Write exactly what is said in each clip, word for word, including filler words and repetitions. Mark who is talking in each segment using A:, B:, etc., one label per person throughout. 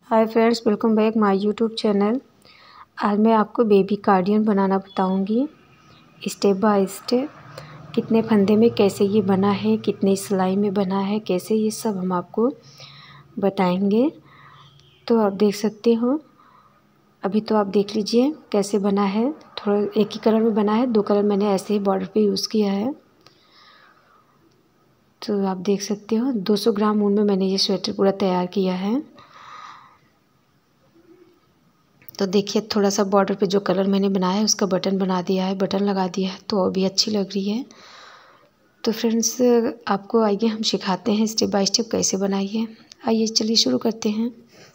A: Hi friends, welcome back my YouTube channel. आज मैं आपको बेबी कार्डियन बनाना बताऊंगी स्टेप बाय स्टेप। कितने फंदे में कैसे ये बना है, कितने सिलाई में बना है, कैसे ये सब हम आपको बताएंगे। तो आप देख सकते हो, अभी तो आप देख लीजिए कैसे बना है। थोड़ा एक ही कलर में बना है, दो कलर मैंने ऐसे ही बॉर्डर पे यूज़ किया है। तो आप देख सकते हो दो सौ ग्राम ऊन में मैंने ये स्वेटर पूरा तैयार किया है। तो देखिए थोड़ा सा बॉर्डर पे जो कलर मैंने बनाया है उसका बटन बना दिया है, बटन लगा दिया है, तो और भी अच्छी लग रही है। तो फ्रेंड्स, आपको आइए हम सिखाते हैं स्टेप बाय स्टेप कैसे बनाइए। आइए चलिए शुरू करते हैं।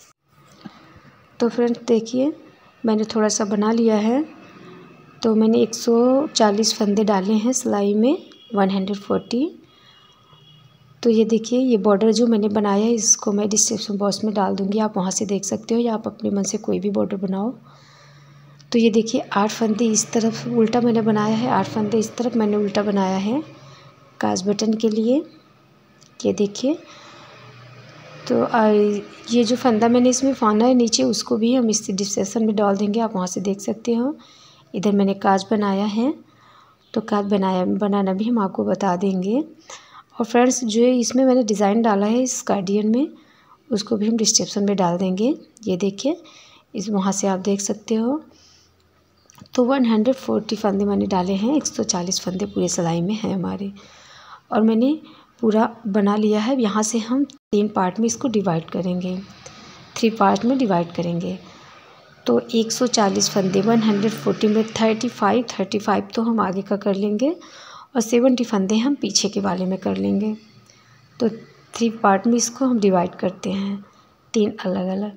A: तो फ्रेंड्स देखिए, मैंने थोड़ा सा बना लिया है। तो मैंने एक सौ चालीस फंदे डाले हैं सिलाई में, एक सौ चालीस। तो ये देखिए, ये बॉर्डर जो मैंने बनाया है इसको मैं डिस्क्रिप्शन बॉक्स में डाल दूँगी, आप वहाँ से देख सकते हो, या आप अपने मन से कोई भी बॉर्डर बनाओ। तो ये देखिए आठ फंदे इस तरफ उल्टा मैंने बनाया है, आठ फंदे इस तरफ मैंने उल्टा बनाया है काज बटन के लिए। ये देखिए, तो ये जो फंदा मैंने इसमें फाना है नीचे, उसको भी हम इस डिस्क्रिप्शन में डाल देंगे, आप वहाँ से देख सकते हो। इधर मैंने काज बनाया है, तो काज बनाया बनाना भी हम आपको बता देंगे। और फ्रेंड्स, जो इसमें मैंने डिज़ाइन डाला है इस कार्डियन में, उसको भी हम डिस्क्रिप्शन में डाल देंगे। ये देखिए, इस वहाँ से आप देख सकते हो। तो एक सौ चालीस फंदे मैंने डाले हैं, एक सौ चालीस फंदे पूरे सिलाई में हैं हमारे। और मैंने पूरा बना लिया है। यहाँ से हम तीन पार्ट में इसको डिवाइड करेंगे, थ्री पार्ट में डिवाइड करेंगे। तो एक सौ चालीस फंदे एक सौ चालीस में पैंतीस पैंतीस तो हम आगे का कर लेंगे और सत्तर फंदे हम पीछे के वाले में कर लेंगे। तो थ्री पार्ट में इसको हम डिवाइड करते हैं, तीन अलग अलग।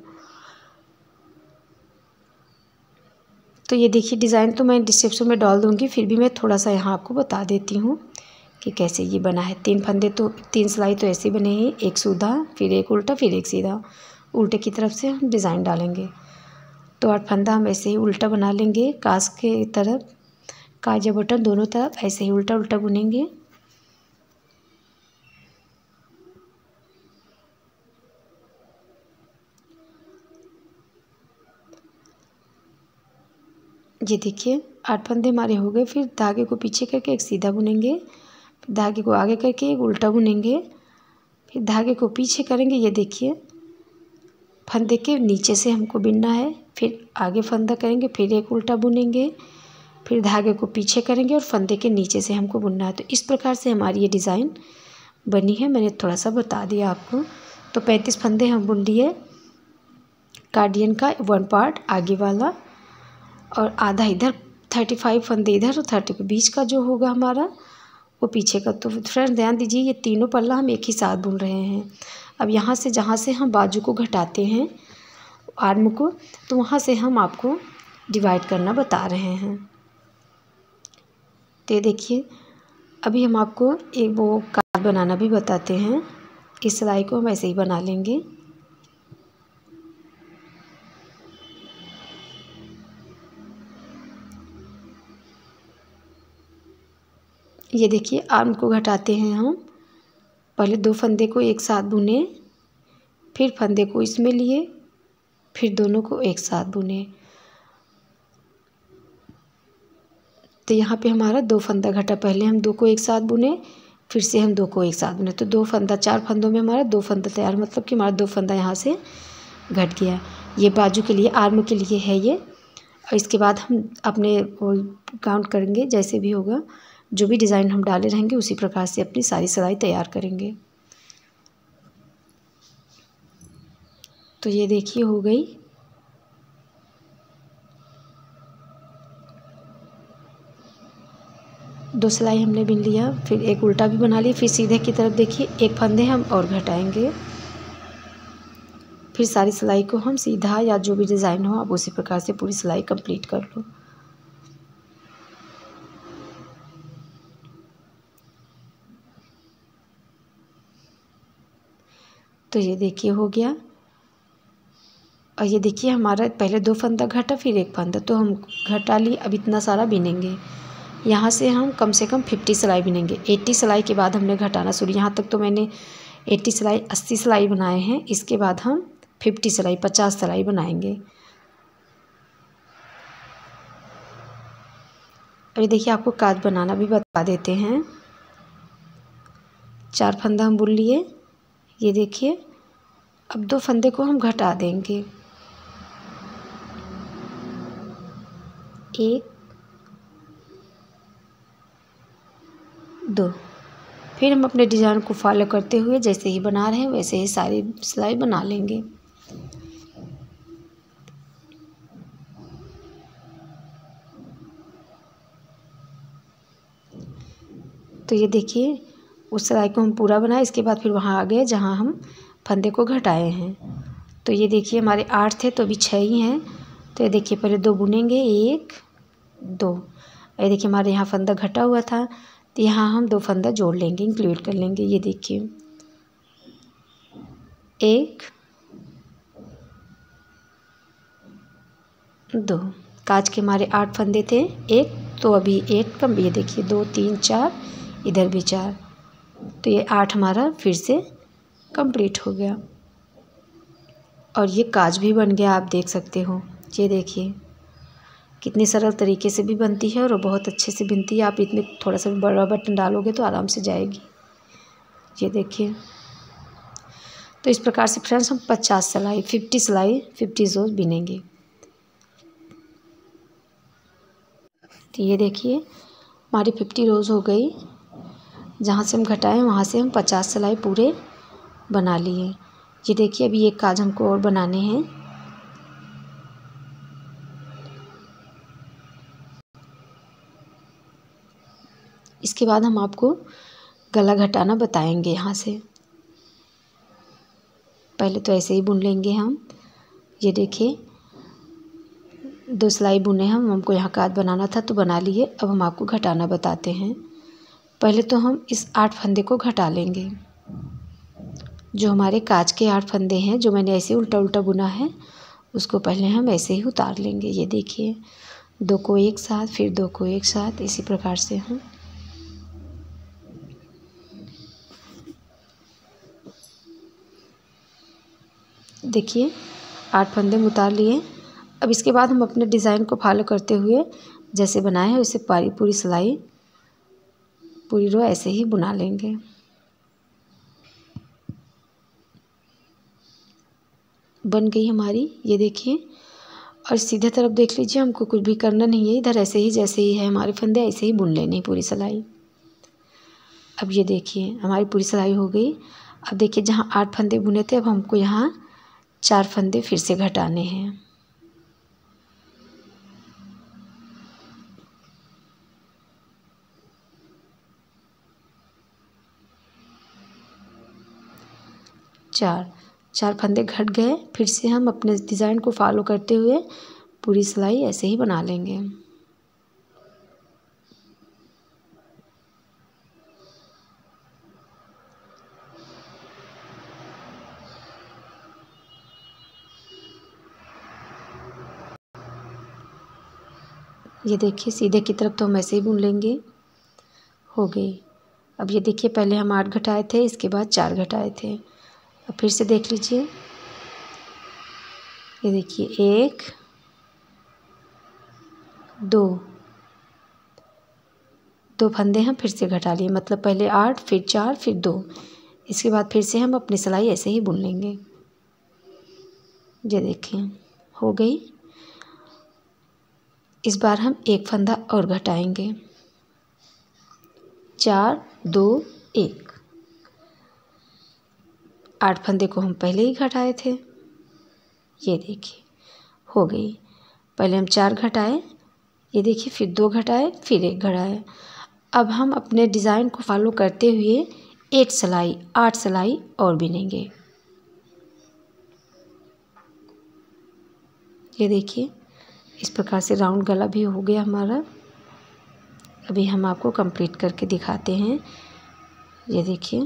A: तो ये देखिए, डिज़ाइन तो मैं डिस्क्रिप्शन में डाल दूँगी, फिर भी मैं थोड़ा सा यहाँ आपको बता देती हूँ कि कैसे ये बना है। तीन फंदे तो तीन सिलाई तो ऐसे बने हैं, एक सीधा फिर एक उल्टा फिर एक सीधा। उल्टे की तरफ से हम डिज़ाइन डालेंगे। तो आठ फंदा हम ऐसे ही उल्टा बना लेंगे, काज के तरफ, काज या बटन दोनों तरफ ऐसे ही उल्टा उल्टा बुनेंगे। ये देखिए आठ फंदे हमारे हो गए। फिर धागे को पीछे करके एक सीधा बुनेंगे, फिर धागे को आगे करके एक उल्टा बुनेंगे, फिर धागे को पीछे करेंगे। ये देखिए, फंदे के नीचे से हमको बुनना है, फिर आगे फंदा करेंगे, फिर एक उल्टा बुनेंगे, फिर धागे को पीछे करेंगे और फंदे के नीचे से हमको बुनना है। तो इस प्रकार से हमारी ये डिज़ाइन बनी है। मैंने थोड़ा सा बता दिया आपको। तो पैंतीस फंदे हम बुन लिए कार्डियन का, वन पार्ट आगे वाला और आधा इधर, थर्टी फाइव फंदे इधर और थर्टी के बीच का जो होगा हमारा वो पीछे का। तो फ्रेंड ध्यान दीजिए, ये तीनों पल्ला हम एक ही साथ बुन रहे हैं। अब यहाँ से जहाँ से हम बाजू को घटाते हैं आर्म को, तो वहाँ से हम आपको डिवाइड करना बता रहे हैं। तो देखिए, अभी हम आपको एक वो काज बनाना भी बताते हैं। इस सिलाई को हम ऐसे ही बना लेंगे। ये देखिए, आर्म को घटाते हैं हम। पहले दो फंदे को एक साथ बुने, फिर फंदे को इसमें लिए, फिर दोनों को एक साथ बुने। तो यहाँ पे हमारा दो फंदा घटा, पहले हम दो को एक साथ बुने, फिर से हम दो को एक साथ बुने। तो दो फंदा, चार फंदों में हमारा दो फंदा तैयार, मतलब कि हमारा दो फंदा यहाँ से घट गया। ये बाजू के लिए, आर्म के लिए है ये। और इसके बाद हम अपने वो काउंट करेंगे, जैसे भी होगा, जो भी डिज़ाइन हम डाले रहेंगे उसी प्रकार से अपनी सारी सिलाई तैयार करेंगे। तो ये देखिए हो गई। दो सिलाई हमने बिन लिया, फिर एक उल्टा भी बना लिया, फिर सीधे की तरफ देखिए एक फंदे हम और घटाएंगे, फिर सारी सिलाई को हम सीधा या जो भी डिज़ाइन हो आप उसी प्रकार से पूरी सिलाई कंप्लीट कर लो। तो ये देखिए हो गया। और ये देखिए हमारा पहले दो फंदा घटा, फिर एक फंदा, तो हम घटा लिए। अब इतना सारा बिनेंगे। यहाँ से हम कम से कम फिफ्टी सिलाई बिनेंगे। एट्टी सिलाई के बाद हमने घटाना शुरू। यहाँ तक तो मैंने एट्टी सिलाई अस्सी सिलाई बनाए हैं। इसके बाद हम फिफ्टी सिलाई पचास सिलाई बनाएंगे। अभी देखिए आपको काज बनाना भी बता देते हैं। चार फंदा हम बुन लिए, ये देखिए। अब दो फंदे को हम घटा देंगे, एक दो। फिर हम अपने डिज़ाइन को फॉलो करते हुए जैसे ही बना रहे हैं वैसे ही सारी सिलाई बना लेंगे। तो ये देखिए उस सिलाई को हम पूरा बनाए, इसके बाद फिर वहाँ आ गए जहाँ हम फंदे को घटाए हैं। तो ये देखिए हमारे आठ थे तो अभी छः ही हैं। तो ये देखिए पहले दो बुनेंगे, एक दो। ये देखिए हमारे यहाँ फंदा घटा हुआ था तो यहाँ हम दो फंदा जोड़ लेंगे, इंक्लूड कर लेंगे। ये देखिए एक दो। काज के हमारे आठ फंदे थे, एक तो अभी एक कम। ये देखिए दो तीन चार, इधर भी चार, तो ये आठ हमारा फिर से कंप्लीट हो गया। और ये काज भी बन गया, आप देख सकते हो। ये देखिए कितनी सरल तरीके से भी बनती है और बहुत अच्छे से बनती है। आप इसमें थोड़ा सा भी बड़ा बटन डालोगे तो आराम से जाएगी। ये देखिए तो इस प्रकार से फ्रेंड्स हम पचास सिलाई फिफ्टी सिलाई फिफ्टी रोज बिनेंगे। तो ये देखिए हमारी फिफ्टी रोज हो गई। जहाँ से हम घटाए वहाँ से हम पचास सिलाई पूरे बना लिए। ये देखिए अभी एक काज हमको और बनाने हैं। इसके बाद हम आपको गला घटाना बताएंगे। यहाँ से पहले तो ऐसे ही बुन लेंगे हम। ये देखिए दो सिलाई बुने हम, हमको यहाँ काज बनाना था तो बना लिए। अब हम आपको घटाना बताते हैं। पहले तो हम इस आठ फंदे को घटा लेंगे। जो हमारे काज के आठ फंदे हैं, जो मैंने ऐसे उल्टा उल्टा बुना है, उसको पहले हम ऐसे ही उतार लेंगे। ये देखिए दो को एक साथ, फिर दो को एक साथ, इसी प्रकार से हम देखिए आठ फंदे हम उतार लिए। अब इसके बाद हम अपने डिज़ाइन को फॉलो करते हुए जैसे बनाए हैं वैसे पारी पूरी सिलाई पूरी रो ऐसे ही बुना लेंगे। बन गई हमारी, ये देखिए। और सीधे तरफ देख लीजिए, हमको कुछ भी करना नहीं है। इधर ऐसे ही जैसे ही है हमारे फंदे ऐसे ही बुन लेनी पूरी सिलाई। अब ये देखिए हमारी पूरी सिलाई हो गई। अब देखिए जहाँ आठ फंदे बुने थे, अब हमको यहाँ चार फंदे फिर से घटाने हैं। चार चार फंदे घट गए। फिर से हम अपने डिज़ाइन को फॉलो करते हुए पूरी सिलाई ऐसे ही बना लेंगे। ये देखिए सीधे की तरफ तो हम ऐसे ही बुन लेंगे। हो गई। अब ये देखिए पहले हम आठ घटाए थे, इसके बाद चार घटाए थे। अब फिर से देख लीजिए, ये देखिए एक दो दो फंदे हम फिर से घटा लिए, मतलब पहले आठ फिर चार फिर दो। इसके बाद फिर से हम अपनी सिलाई ऐसे ही बुन लेंगे। ये देखिए हो गई। इस बार हम एक फंदा और घटाएंगे। चार दो एक। आठ फंदे को हम पहले ही घटाए थे। ये देखिए हो गई। पहले हम चार घटाए, ये देखिए, फिर दो घटाए, फिर एक घटाए। अब हम अपने डिज़ाइन को फॉलो करते हुए एक सिलाई आठ सिलाई और बिनेंगे। ये देखिए इस प्रकार से राउंड गला भी हो गया हमारा। अभी हम आपको कंप्लीट करके दिखाते हैं। ये देखिए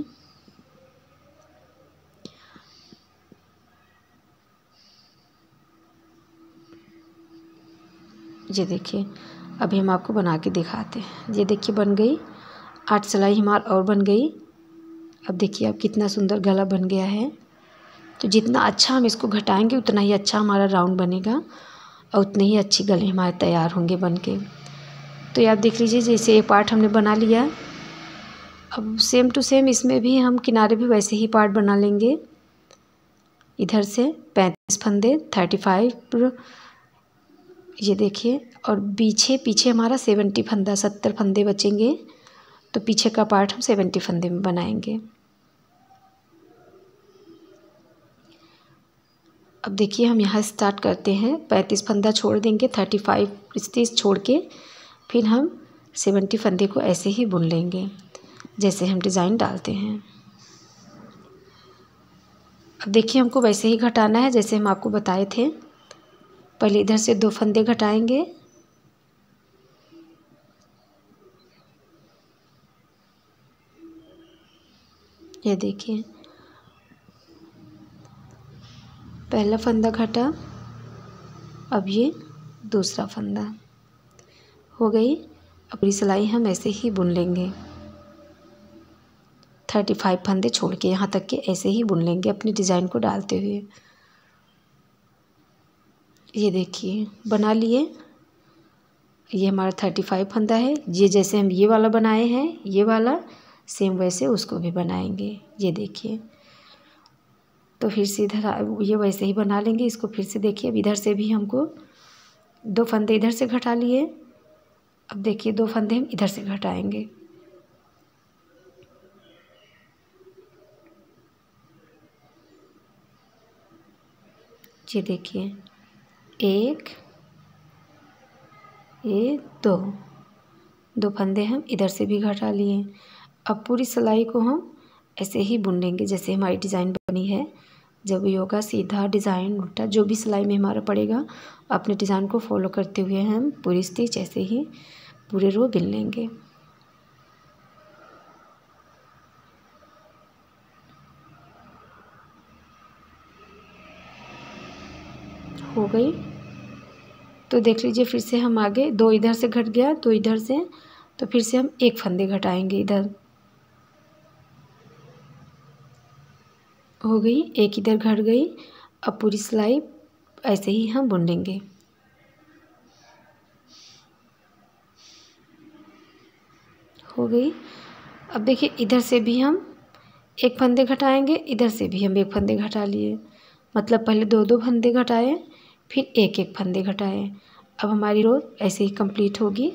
A: ये देखिए अभी हम आपको बना के दिखाते हैं। ये देखिए बन गई, आठ सिलाई हमार और बन गई। अब देखिए अब कितना सुंदर गला बन गया है। तो तो जितना अच्छा हम इसको घटाएंगे उतना ही अच्छा हमारा राउंड बनेगा और उतने ही अच्छी गले हमारे तैयार होंगे बन के। तो ये आप देख लीजिए, जैसे ये पार्ट हमने बना लिया। अब सेम टू सेम इसमें भी हम किनारे भी वैसे ही पार्ट बना लेंगे। इधर से पैंतीस फंदे, थर्टी फाइव, ये देखिए, और पीछे पीछे हमारा सेवेंटी फंदा, सत्तर फंदे बचेंगे। तो पीछे का पार्ट हम सेवेंटी फंदे में बनाएंगे। अब देखिए हम यहाँ स्टार्ट करते हैं, पैंतीस फंदा छोड़ देंगे, थर्टी फाइव तीस छोड़ के फिर हम सेवेंटी फंदे को ऐसे ही बुन लेंगे जैसे हम डिज़ाइन डालते हैं। अब देखिए हमको वैसे ही घटाना है जैसे हम आपको बताए थे। पहले इधर से दो फंदे घटाएंगे, ये देखिए पहला फंदा घटा, अब ये दूसरा फंदा हो गई। अब पूरी सिलाई हम ऐसे ही बुन लेंगे, थर्टी फाइव फंदे छोड़ के यहाँ तक के ऐसे ही बुन लेंगे अपनी डिज़ाइन को डालते हुए। ये देखिए बना लिए, ये हमारा थर्टी फाइव फंदा है। ये जैसे हम ये वाला बनाए हैं, ये वाला सेम वैसे उसको भी बनाएंगे। ये देखिए, तो फिर से इधर ये वैसे ही बना लेंगे इसको। फिर से देखिए, अब इधर से भी हमको दो फंदे इधर से घटा लिए। अब देखिए दो फंदे हम इधर से घटाएंगे, ये देखिए एक, ये दो दो फंदे हम इधर से भी घटा लिए। अब पूरी सिलाई को हम ऐसे ही बुन लेंगे जैसे हमारी डिज़ाइन बनी है। जब भी होगा सीधा डिज़ाइन उल्टा जो भी सिलाई में हमारा पड़ेगा, अपने डिज़ाइन को फॉलो करते हुए हम पूरी स्टिच ऐसे ही पूरे रो बुन लेंगे। हो गई, तो देख लीजिए फिर से हम आगे दो इधर से घट गया, दो इधर से, तो फिर से हम एक फंदे घटाएंगे इधर, हो गई, एक इधर घट गई। अब पूरी सिलाई ऐसे ही हम बुन लेंगे। हो गई। अब देखिए इधर से भी हम एक फंदे घटाएंगे, इधर से भी हम एक फंदे घटा लिए, मतलब पहले दो दो फंदे घटाए फिर एक एक फंदे घटाए। अब हमारी रो ऐसे ही कंप्लीट होगी।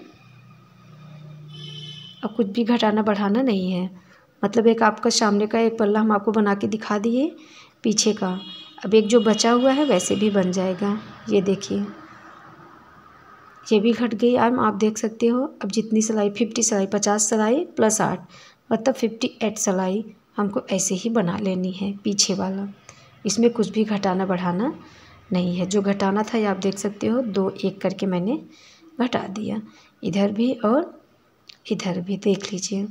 A: अब कुछ भी घटाना बढ़ाना नहीं है, मतलब एक आपका सामने का एक पल्ला हम आपको बना के दिखा दिए, पीछे का अब एक जो बचा हुआ है वैसे भी बन जाएगा। ये देखिए ये भी घट गई। अब आप देख सकते हो, अब जितनी सिलाई फिफ्टी सिलाई पचास सिलाई प्लस आठ मतलब फिफ्टी एट सिलाई हमको ऐसे ही बना लेनी है पीछे वाला। इसमें कुछ भी घटाना बढ़ाना नहीं है। जो घटाना था ये आप देख सकते हो, दो एक करके मैंने घटा दिया, इधर भी और इधर भी देख लीजिए।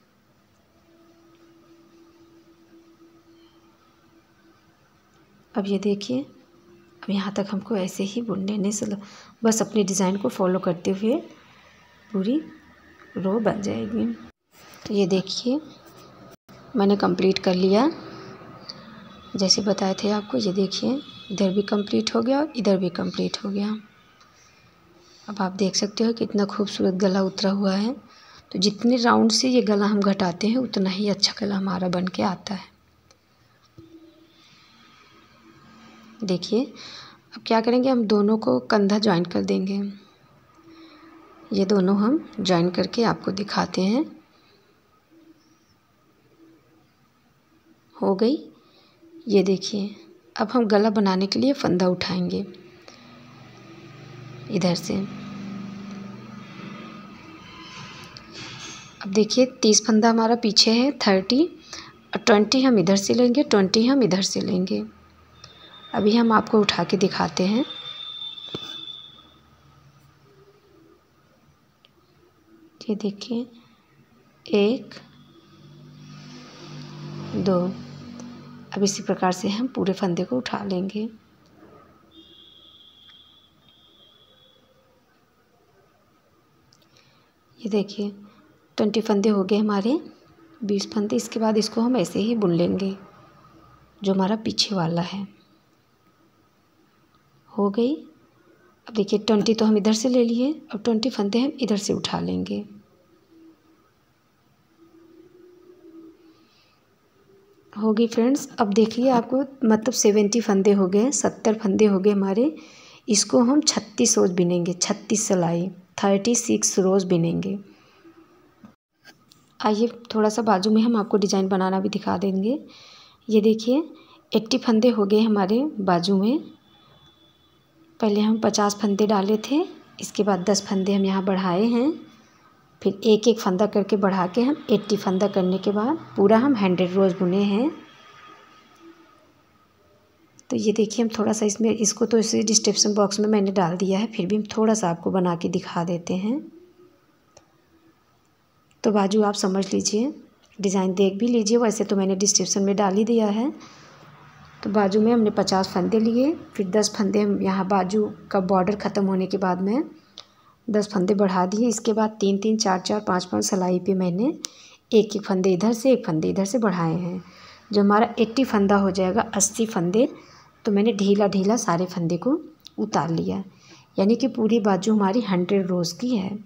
A: अब ये देखिए, अब यहाँ तक हमको ऐसे ही बुन लेने से बस अपने डिज़ाइन को फॉलो करते हुए पूरी रो बन जाएगी। तो ये देखिए मैंने कंप्लीट कर लिया जैसे बताए थे आपको। ये देखिए इधर भी कंप्लीट हो गया और इधर भी कंप्लीट हो गया। अब आप देख सकते हो कितना खूबसूरत गला उतरा हुआ है। तो जितने राउंड से ये गला हम घटाते हैं उतना ही अच्छा गला हमारा बन के आता है। देखिए अब क्या करेंगे, हम दोनों को कंधा ज्वाइन कर देंगे। ये दोनों हम ज्वाइन करके आपको दिखाते हैं। हो गई। ये देखिए अब हम गला बनाने के लिए फंदा उठाएंगे इधर से। अब देखिए तीस फंदा हमारा पीछे है, थर्टी और ट्वेंटी हम इधर से लेंगे, ट्वेंटी हम इधर से लेंगे। अभी हम आपको उठा के दिखाते हैं। ये देखिए एक दो, अब इसी प्रकार से हम पूरे फंदे को उठा लेंगे। ये देखिए ट्वेंटी फंदे हो गए हमारे, बीस फंदे। इसके बाद इसको हम ऐसे ही बुन लेंगे। जो हमारा पीछे वाला है। हो गई। अब देखिए ट्वेंटी तो हम इधर से ले लिए, अब ट्वेंटी फंदे हम इधर से उठा लेंगे। हो गई फ्रेंड्स। अब देखिए आपको मतलब सेवेंटी फंदे हो गए, सत्तर फंदे हो गए हमारे। इसको हम छत्तीस रोज बिनेंगे, छत्तीस सिलाई, थर्टी सिक्स रोज बिनेंगे। आइए थोड़ा सा बाजू में हम आपको डिज़ाइन बनाना भी दिखा देंगे। ये देखिए अस्सी फंदे हो गए हमारे बाजू में। पहले हम पचास फंदे डाले थे, इसके बाद दस फंदे हम यहाँ बढ़ाए हैं, फिर एक एक फंदा करके बढ़ा के हम अस्सी फंदा करने के बाद पूरा हम हंड्रेड रोज बुने हैं। तो ये देखिए हम थोड़ा सा इसमें इसको तो इसे डिस्क्रिप्शन बॉक्स में मैंने डाल दिया है, फिर भी हम थोड़ा सा आपको बना के दिखा देते हैं। तो बाजू आप समझ लीजिए, डिज़ाइन देख भी लीजिए, वैसे तो मैंने डिस्क्रिप्शन में डाल ही दिया है। तो बाजू में हमने पचास फंदे लिए, फिर दस फंदे हम यहाँ बाजू का बॉर्डर ख़त्म होने के बाद में दस फंदे बढ़ा दिए। इसके बाद तीन तीन चार चार पाँच पाँच सिलाई पे मैंने एक एक फंदे इधर से एक फंदे इधर से बढ़ाए हैं। जो हमारा अस्सी फंदा हो जाएगा, अस्सी फंदे, तो मैंने ढीला ढीला सारे फंदे को उतार लिया, यानी कि पूरी बाजू हमारी हंड्रेड रोज़ की है।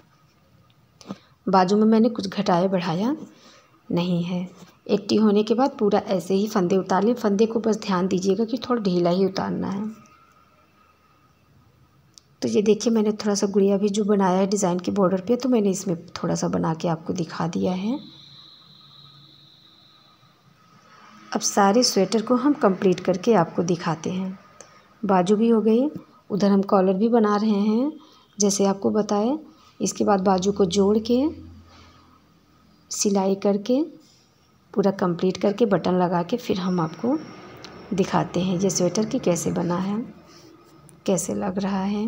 A: बाजू में मैंने कुछ घटाया बढ़ाया नहीं है। अस्सी होने के बाद पूरा ऐसे ही फंदे उतार लिए। फंदे को बस ध्यान दीजिएगा कि थोड़ा ढीला ही उतारना है। तो ये देखिए मैंने थोड़ा सा गुड़िया भी जो बनाया है डिज़ाइन के बॉर्डर पे, तो मैंने इसमें थोड़ा सा बना के आपको दिखा दिया है। अब सारे स्वेटर को हम कंप्लीट करके आपको दिखाते हैं। बाजू भी हो गई, उधर हम कॉलर भी बना रहे हैं जैसे आपको बताए। इसके बाद बाजू को जोड़ के सिलाई करके पूरा कंप्लीट करके बटन लगा के फिर हम आपको दिखाते हैं ये स्वेटर की कैसे बना है, कैसे लग रहा है।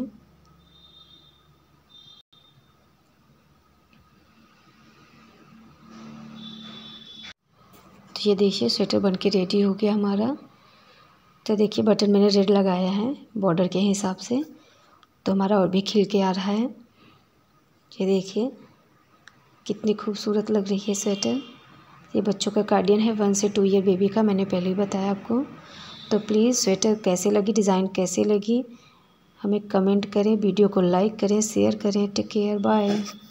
A: तो ये देखिए स्वेटर बन के रेडी हो गया हमारा। तो देखिए बटन मैंने रेड लगाया है बॉर्डर के हिसाब से, तो हमारा और भी खिल के आ रहा है। ये देखिए कितनी खूबसूरत लग रही है स्वेटर। ये बच्चों का कार्डियन है, वन से टू ईयर बेबी का, मैंने पहले ही बताया आपको। तो प्लीज़ स्वेटर कैसे लगी, डिज़ाइन कैसे लगी, हमें कमेंट करें, वीडियो को लाइक करें, शेयर करें। Take care, bye.